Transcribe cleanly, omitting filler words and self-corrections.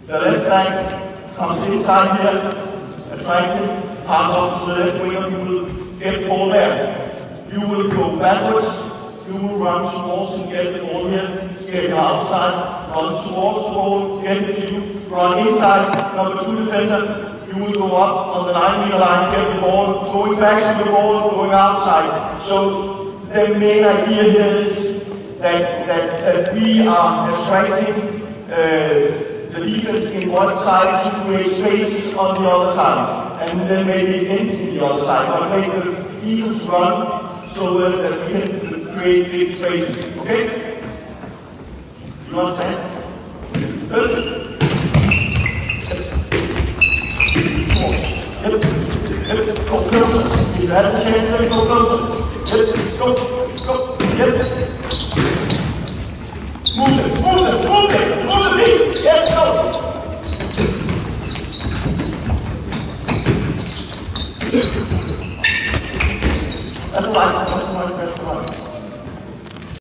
The left flank comes inside here, attracting, pass off to the left winger, you will get the ball there. You will go backwards, you will run towards and get the ball here, get it outside, run towards the ball, get it to you, run inside, number 2 defender, you will go up on the 9-meter line, get the ball, going back to the ball, going outside. So the main idea here is that we are attracting the defense in one side to create spaces on the other side, and then maybe end in the other side, but make the defense run so that we can create big spaces. Okay? You understand? Good. Go closer. If you have the chance, then go closer. Go. Move the feet. Yes, go. That's the line.